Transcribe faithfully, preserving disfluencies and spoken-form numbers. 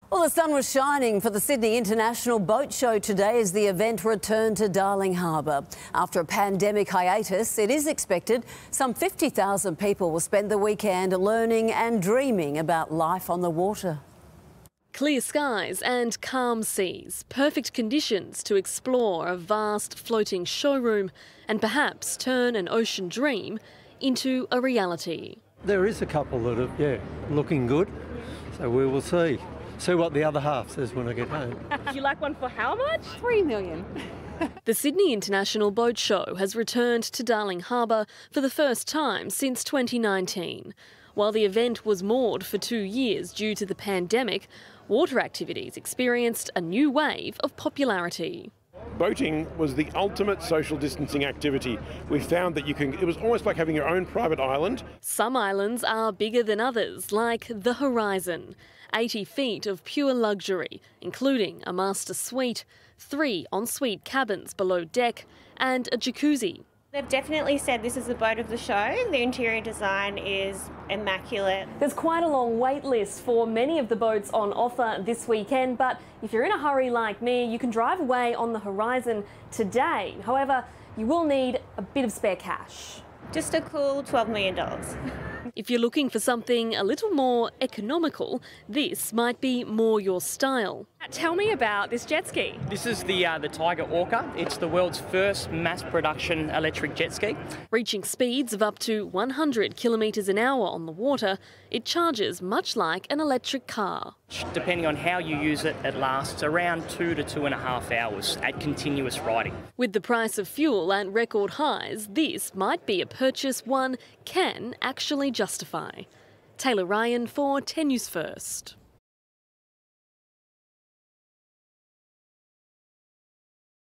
Well, the sun was shining for the Sydney International Boat Show today as the event returned to Darling Harbour. After a pandemic hiatus, it is expected some fifty thousand people will spend the weekend learning and dreaming about life on the water. Clear skies and calm seas, perfect conditions to explore a vast floating showroom and perhaps turn an ocean dream into a reality. There is a couple that are, yeah, looking good, so we will see. See what the other half says when I get home. You like one for how much? Three million. The Sydney International Boat Show has returned to Darling Harbour for the first time since twenty nineteen. While the event was moored for two years due to the pandemic, water activities experienced a new wave of popularity. Boating was the ultimate social distancing activity. We found that you can, it was almost like having your own private island. Some islands are bigger than others, like the Horizon. eighty feet of pure luxury, including a master suite, three ensuite cabins below deck and a jacuzzi. They've definitely said this is the boat of the show. The interior design is immaculate. There's quite a long wait list for many of the boats on offer this weekend, but if you're in a hurry like me, you can drive away on the Horizon today. However, you will need a bit of spare cash. Just a cool twelve million dollars. If you're looking for something a little more economical, this might be more your style. Tell me about this jet ski. This is the uh, the Tiger Orca. It's the world's first mass production electric jet ski. Reaching speeds of up to one hundred kilometres an hour on the water, it charges much like an electric car. Depending on how you use it, it lasts around two to two and a half hours at continuous riding. With the price of fuel at record highs, this might be a purchase one can actually justify. Taylor Ryan for ten News First.